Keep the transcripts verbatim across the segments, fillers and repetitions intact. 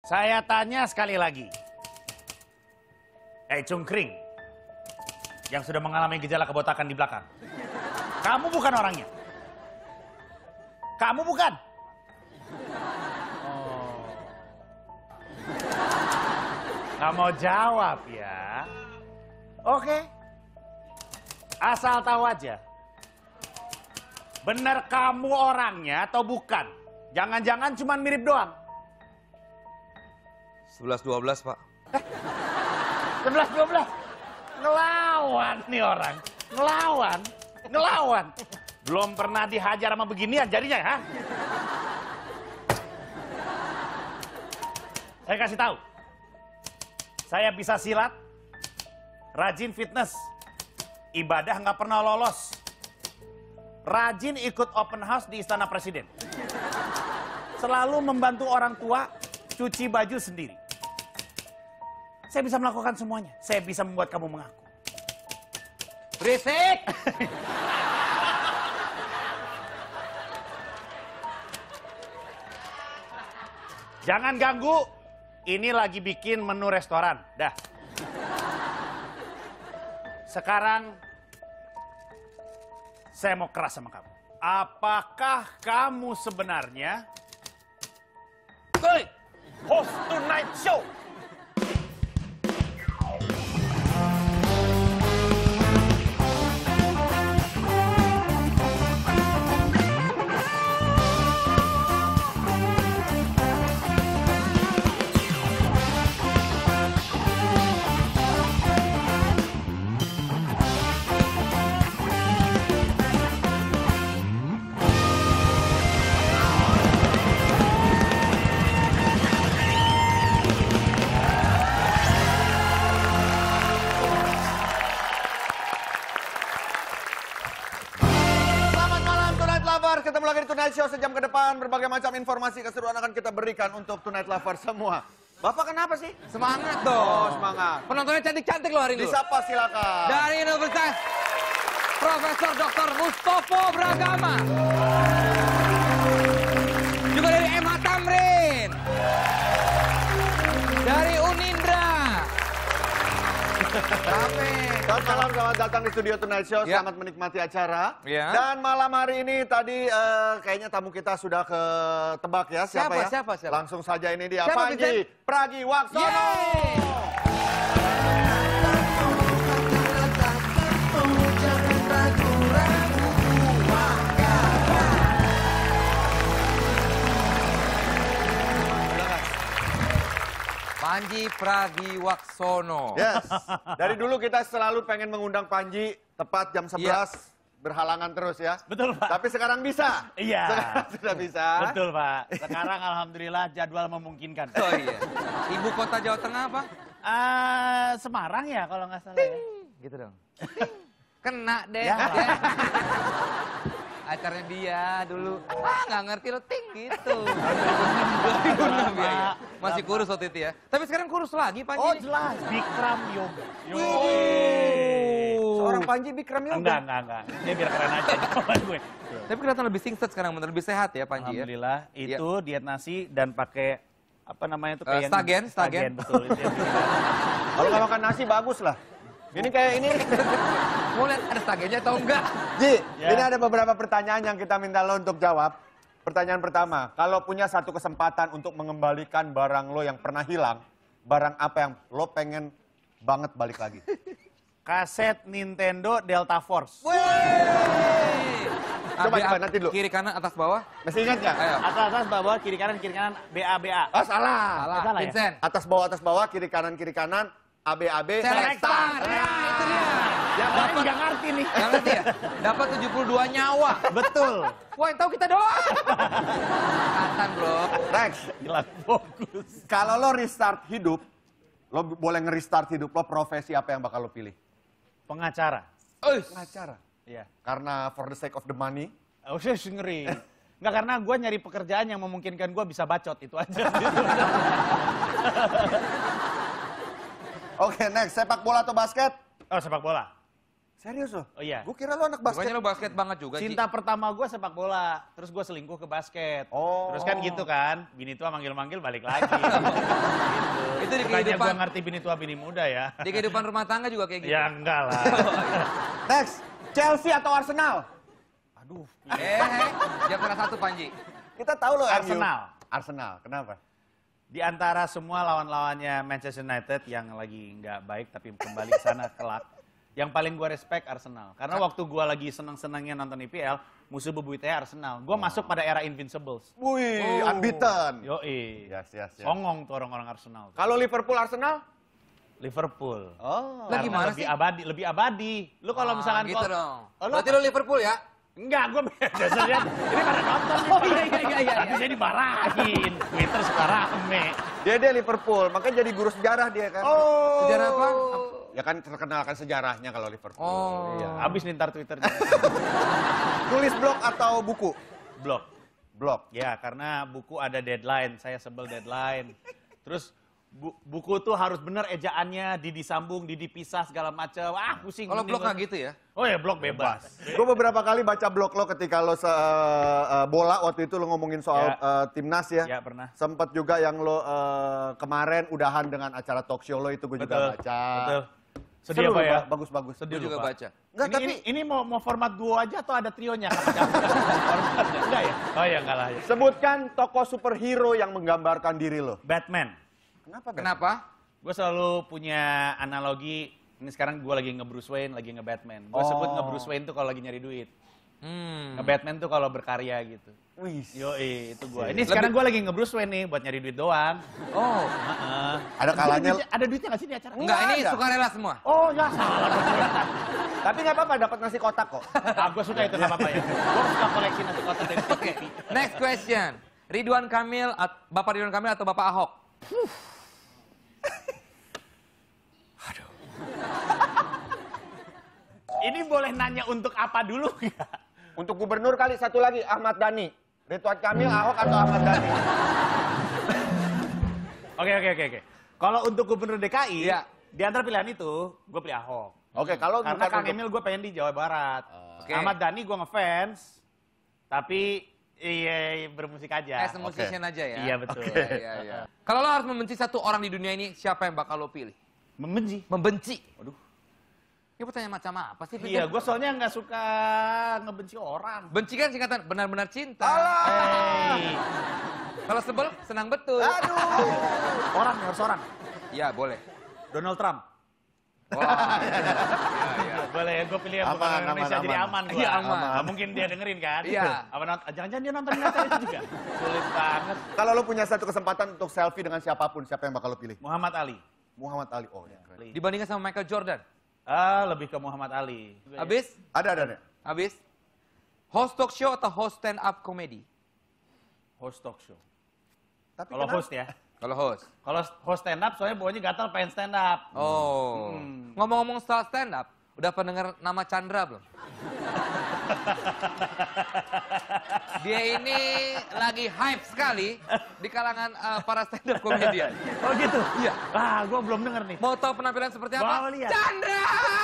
Saya tanya sekali lagi. Eh, Cungkring. Yang sudah mengalami gejala kebotakan di belakang. Kamu bukan orangnya. Kamu bukan. Oh. Nggak mau jawab ya. Oke. Asal tahu aja. Benar kamu orangnya atau bukan? Jangan-jangan cuma mirip doang. sebelas dua belas, Pak. sebelas dua belas. Ngelawan nih orang. Ngelawan. Ngelawan. Belum pernah dihajar sama beginian jadinya, ha? Saya kasih tahu. Saya bisa silat, rajin fitness, ibadah nggak pernah lolos, rajin ikut open house di Istana Presiden, selalu membantu orang tua cuci baju sendiri. Saya bisa melakukan semuanya. Saya bisa membuat kamu mengaku. Berisik! Jangan ganggu. Ini lagi bikin menu restoran. Dah. Sekarang saya mau keras sama kamu. Apakah kamu sebenarnya host Tonight Show? Ketemu lagi di Tonight Show sejam ke depan. Berbagai macam informasi keseruan akan kita berikan untuk Tonight Lover semua. Bapak kenapa sih? Semangat dong. Oh, semangat. Penontonnya cantik-cantik loh hari ini. Disapa silakan. Dari Universitas Profesor Doktor Mustopo Bragama. Juga dari M H Tamrin. Dari Unindra. Rame. Selamat malam, selamat datang di studio Tonight Show. Ya. Selamat menikmati acara. Ya. Dan malam hari ini tadi uh, kayaknya tamu kita sudah ketebak ya. Siapa, Siapa, ya? siapa, siapa? Langsung saja ini dia, Siapa, Panji Vincent? Pragiwaksono. Yeay. Panji Pragiwaksono. Yes. Dari dulu kita selalu pengen mengundang Panji tepat jam sebelas. Berhalangan terus ya. Betul, Pak. Tapi sekarang bisa. Iya. Sekarang sudah bisa. Betul, Pak. Sekarang alhamdulillah jadwal memungkinkan. Oh iya. Ibu kota Jawa Tengah apa? Ah, Semarang ya kalau nggak salah ya. Gitu dong. Kena deh. Ya. Acaranya dia dulu. Ah, nggak ngerti lo ting gitu. dua ribu enam ya. Masih kurus waktu itu ya. Tapi sekarang kurus lagi Panji. Oh jelas, Bikram Yoga. Seorang Panji Bikram Yoga. Enggak, enggak, enggak. Dia biar keren aja jawaban gue. Tapi kelihatan lebih singset sekarang, bener lebih sehat ya Panji ya. Alhamdulillah, itu diet nasi dan pakai apa namanya itu Uh, kayak stagen, stagen. betul. Itu yang bikin. Kalau nggak makan nasi bagus lah. Ini kayak ini. Mau lihat ada stagennya atau enggak? Ji, Ya. ini ada beberapa pertanyaan yang kita minta lo untuk jawab. Pertanyaan pertama, kalau punya satu kesempatan untuk mengembalikan barang lo yang pernah hilang, barang apa yang lo pengen banget balik lagi? Kaset Nintendo Delta Force. Coba, A, B, A, coba, nanti dulu. Kiri kanan atas bawah. Masih ingat nggak? Ayo. Atas atas bawah kiri kanan kiri kanan B A B A. Oh, salah. Salah. salah ya? Vincent. Atas bawah, atas bawah, kiri kanan, kiri kanan, A B A B, Selektar. Ya, itu dia. Yang lain nggak ngerti nih. Yang ngerti ya? Dapat tujuh puluh dua nyawa. Betul. Wah, yang tahu kita doang. Angkatan, bro. Rex, Gila fokus. kalau lo restart hidup, lo boleh nge-restart hidup lo, profesi apa yang bakal lo pilih? Pengacara. Uish. Pengacara. Iya. Karena for the sake of the money. Oh, saya ngeri. Nggak, karena gue nyari pekerjaan yang memungkinkan gue bisa bacot, itu aja. Oke, next. Sepak bola atau basket? Oh, sepak bola. Serius loh? Oh iya. Gue kira lo anak basket. Bukannya lo basket banget juga, Ji? Cinta pertama gue sepak bola, terus gue selingkuh ke basket. Oh. Terus kan gitu kan, bini tua manggil-manggil balik lagi. gitu. Itu di Bukannya kehidupan- gue ngerti bini tua bini muda ya. Di kehidupan rumah tangga juga kayak gitu. Ya enggak lah. Next, Chelsea atau Arsenal? Aduh. Eh, eh, jam salah satu, Panji. Kita tahu loh M U. Arsenal. Arsenal, kenapa? Di antara semua lawan-lawannya Manchester United yang lagi nggak baik tapi kembali ke sana kelak, yang paling gue respect Arsenal. Karena waktu gue lagi seneng-senengnya nonton I P L, musuh bebuyutannya Arsenal. Gue masuk pada era Invincibles. Wih, unbeaten. Yoi. Yes, yes, yes. Songong tuh orang-orang Arsenal. Kalau Liverpool Arsenal? Liverpool. Oh. Lah, Karena gimana lebih sih? abadi, lebih abadi. Lu kalau Ah, misalkan gitu kok- dong. Oh, lu- Berarti lo Liverpool ya? Enggak, gue biasanya ini pada nonton. Oh, iya, iya, iya, iya. Tadi saya dimarahin. Twitter suka rame. Dia dia Liverpool, makanya jadi guru sejarah dia kan. Oh. Sejarah apa? Ya kan terkenal kan sejarahnya kalau Liverpool. Oh. Iya. Habis nih ntar Twitternya. Tulis blog atau buku? Blok. Blog. Ya, karena buku ada deadline. Saya sebel deadline. Terus bu- buku tuh harus bener ejaannya, Didi sambung, Didi pisah segala macam. Ah, pusing. Kalau Mending blog nggak gua- gitu ya? Oh ya, blog bebas. Gue beberapa kali baca blog lo ketika lo se eh, bola waktu itu lo ngomongin soal Ya. eh, timnas ya. Ya, pernah. Sempet juga yang lo eh, kemarin udahan dengan acara talk show lo itu gue juga Betul. baca. Betul. Sedih Sedih apa ya? Bagus-bagus. Sedih Gue juga lupa. baca. Enggak, ini, tapi ini, ini mau mau format duo aja atau ada trionya? Enggak ya? Oh ya, enggak lah. Ya. sebutkan tokoh superhero yang menggambarkan diri lo. Batman. Kenapa? Ben? Kenapa? Gue selalu punya analogi, ini sekarang gue lagi nge-Bruce Wayne, lagi nge-Batman. Gue Oh. sebut nge-Bruce Wayne tuh kalau lagi nyari duit. Hmm. Nge-Batman tuh kalau berkarya gitu. Wih. Yoi, itu gue. Sih. Ini sekarang gue lagi nge-Bruce Wayne nih, buat nyari duit doang. Oh. Heeh. Ada kalanya. Ada, ada duitnya nggak sih di acara? Enggak, ini ada. sukarela semua. Oh, ya salah. Tapi nggak apa-apa dapat nasi kotak kok. Ah, gue suka itu, nggak apa-apa ya. Gue suka koleksi nasi kotak dari Oke, next question. Ridwan Kamil, at- Bapak Ridwan Kamil atau Bapak Ahok? Ini boleh nanya untuk apa dulu nggak? Untuk gubernur kali satu lagi Ahmad Dhani. Ridwan Kamil, Ahok atau Ahmad Dhani? Oke, oke, oke. oke. Kalau untuk gubernur D K I, Iya. di antara pilihan itu, gue pilih Ahok. Oke, kalau Karena bukan Kang untuk- Emil gue pengen di Jawa Barat. Oke. Ahmad Dhani gue ngefans, tapi iya bermusik aja. As a musician aja ya? Iya, betul. Iya, iya, iya. Kalau lo harus membenci satu orang di dunia ini, siapa yang bakal lo pilih? Membenci. Membenci? Waduh. Ini pertanyaan macam apa sih? Iya, gue soalnya nggak suka ngebenci orang. Benci kan singkatan benar-benar cinta. Hey. Kalau sebel, senang betul. Aduh. Orang harus orang. Ya, boleh. Donald Trump. Wah. Iya, iya. Boleh, gue pilih yang Aman, bukan Indonesia aman, jadi aman. aman gue. Iya, aman. Mungkin dia dengerin kan? Iya. Apa nont- Jangan-jangan dia nonton acara itu juga. Sulit banget. Kalau lo punya satu kesempatan untuk selfie dengan siapapun, siapa yang bakal lo pilih? Muhammad Ali. Muhammad Ali. Oh, ya, keren. Dibandingkan sama Michael Jordan. Ah, lebih ke Muhammad Ali. Habis? Ada, ada, ada. Habis? Host talk show atau host stand up comedy? Host talk show. Tapi Kalau kenapa- host ya. Kalau host. Kalau host stand up, soalnya bawahnya gatal pengen stand up. Oh. Hmm. Ngomong-ngomong soal stand up, udah pernah dengar nama Chandra belum? Dia ini lagi hype sekali di kalangan eh, para stand up comedian. Oh gitu? Iya. Ah, gue belum denger nih. Mau tahu penampilan seperti apa? Mau lihat. Chandra!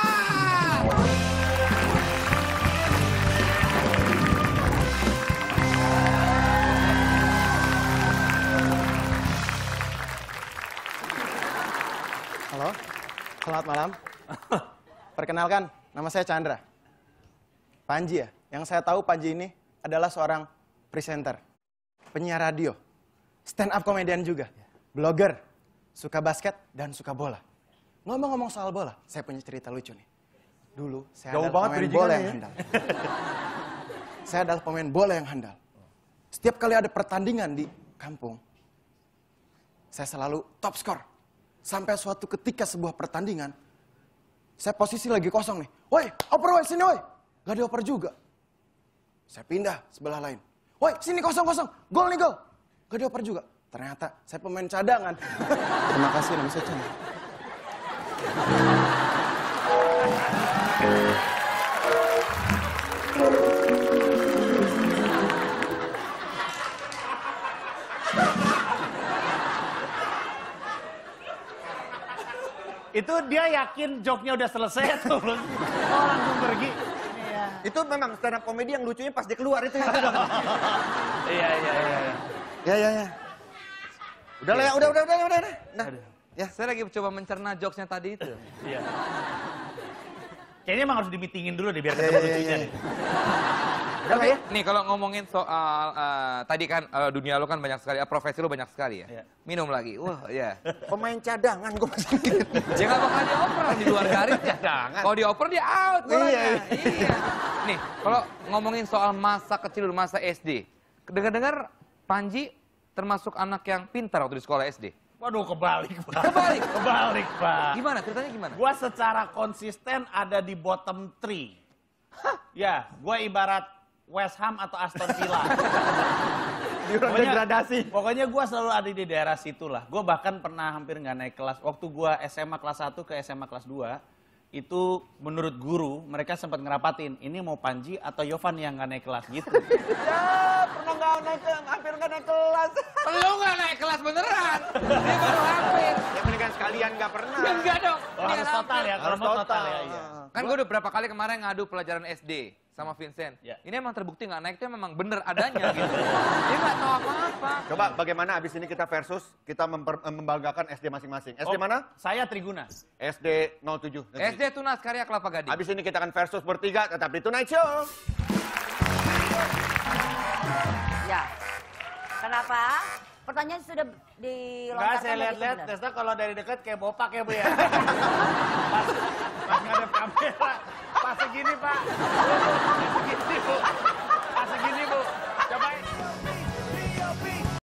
Halo, selamat malam. Perkenalkan, nama saya Chandra. Panji ya, yang saya tahu Panji ini adalah seorang presenter, penyiar radio, stand up komedian juga, blogger, suka basket dan suka bola. Ngomong-ngomong soal bola, saya punya cerita lucu nih. Dulu saya Jauh adalah banget pemain bridgingannya bola yang ya. handal. Saya adalah pemain bola yang handal. Setiap kali ada pertandingan di kampung, saya selalu top skor. Sampai suatu ketika sebuah pertandingan, saya posisi lagi kosong nih. Woi, oper woi, sini woi. Gak dioper juga. Saya pindah sebelah lain. Woi, sini kosong-kosong. Gol nih gol. Gak dioper juga. Ternyata saya pemain cadangan. Terima kasih, nama saya Chandra. Itu dia yakin joknya udah selesai atau belum? Oh, langsung pergi. Iya. Itu memang stand up comedy yang lucunya pas dia keluar itu. Itu dong. Iya, iya, iya. Ya, ya, ya. Udah lah ya, udah, udah, udah, udah. Nah, Ya, saya lagi coba mencerna jokesnya tadi itu. Iya. Kayaknya emang harus di-meetingin dulu deh biar Iya, ketemu iya, lucunya iya. nih. udah lah ya. Nih kalau ngomongin soal eh, tadi kan eh, dunia lu kan banyak sekali, eh, profesi lu banyak sekali ya. Iya. Minum lagi. Wah, ya. Pemain cadangan gue masih. Dia nggak bakal dioper di luar garis ya. Cadangan. Kalau dioper dia out bolanya. Iya, Iya. Nih, kalau ngomongin soal masa kecil dulu, masa S D. Dengar-dengar Panji termasuk anak yang pintar waktu di sekolah S D. Waduh, kebalik, Pak. Kebalik? Kebalik, Pak. Gimana? Ceritanya gimana? Gua secara konsisten ada di bottom three. Ya, gua ibarat West Ham atau Aston Villa. Di ruang degradasi. Pokoknya gua selalu ada di daerah situ lah. Gua bahkan pernah hampir nggak naik kelas. Waktu gua S M A kelas satu ke S M A kelas dua, itu menurut guru, mereka sempat ngerapatin, ini mau Panji atau Yovan yang nggak naik kelas gitu. Ya, pernah nggak naik ke, hampir nggak naik kelas. Lu nggak naik kelas beneran. Dia baru hampir. Ya mendingan sekalian nggak pernah. Ya enggak dong. Oh, Ini harus hampir. total ya, kalau Harus mau total total. ya. Iya. Kan gue udah berapa kali kemarin ngadu pelajaran S D sama Vincent. Ya. Ini emang terbukti nggak naik, itu memang bener adanya gitu. Dia nggak tahu apa-apa. Coba bagaimana abis ini kita versus, kita memper, membanggakan S D masing-masing. S D Oh, mana? Saya Triguna. S D nol tujuh. S D Tunas Karya Kelapa Gading. Abis ini kita akan versus bertiga, tetap di Tonight Show. Ya. Kenapa? Pertanyaan sudah Enggak, dilontarkan. saya dari lihat-lihat sebelah. Testa kalau dari dekat kayak bopak ya, Bu ya. Pas, pas ngadep kamera, pas segini, Pak. Pas segini, Bu. Pas segini, Bu.